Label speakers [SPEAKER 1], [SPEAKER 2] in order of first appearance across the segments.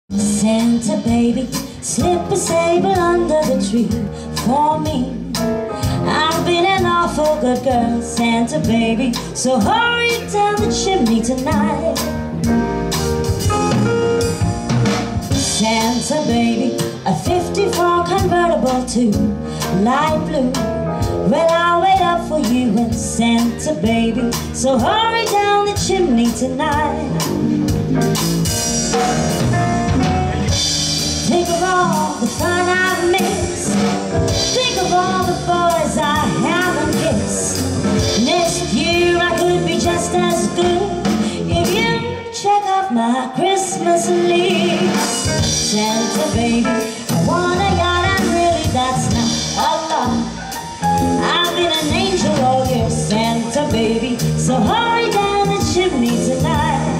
[SPEAKER 1] Santa baby, slip a sable under the tree for me. I've been an awful good girl, Santa baby, so hurry down the chimney tonight. Santa baby, a 54 convertible to light blue. Well, I'll wait up for you and Santa baby, so hurry down the chimney tonight. Think of all the fun I've missed. Think of all the boys I haven't kissed. Next year I could be just as good if you check off my Christmas list. Santa baby, I want a yacht and really that's not a lot. I've been an angel all year, Santa baby, so hurry down the chimney tonight.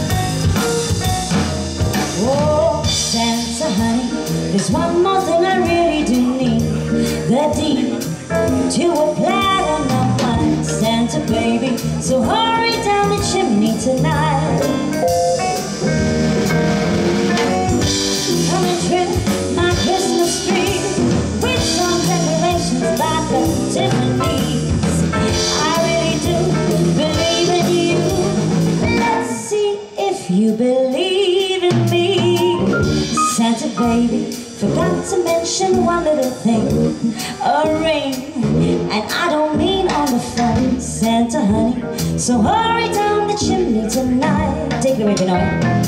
[SPEAKER 1] Oh, Santa honey, there's one more thing I really do need. The deed to a platinum line, Santa baby, so hurry down the chimney tonight. Come and trim my Christmas tree with some decorations by the Tiffany's. I really do believe in you. Let's see if you believe in me. Santa baby, forgot to mention one little thing, a ring, and I don't mean on the phone, Santa honey, so hurry down the chimney tonight. Take it away, Benoit.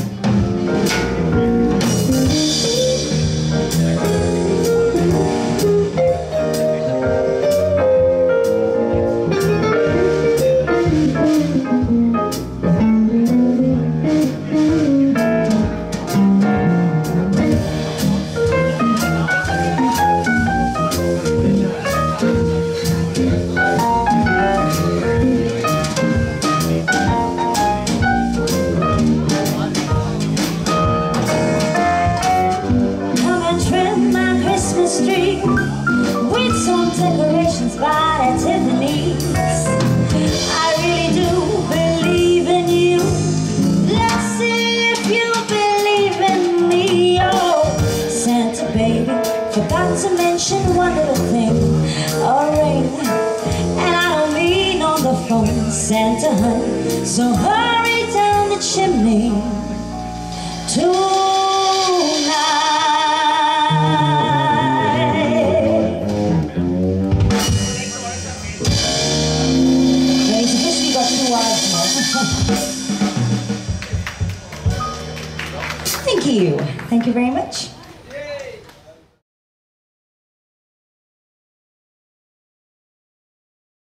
[SPEAKER 1] With some decorations by Tiffany's. I really do believe in you. Let's see if you believe in me. Oh, Santa baby, forgot to mention one little thing, a ring, and I don't mean on the phone, Santa honey, so hurry down the chimney tonight. Thank you. Thank you very much.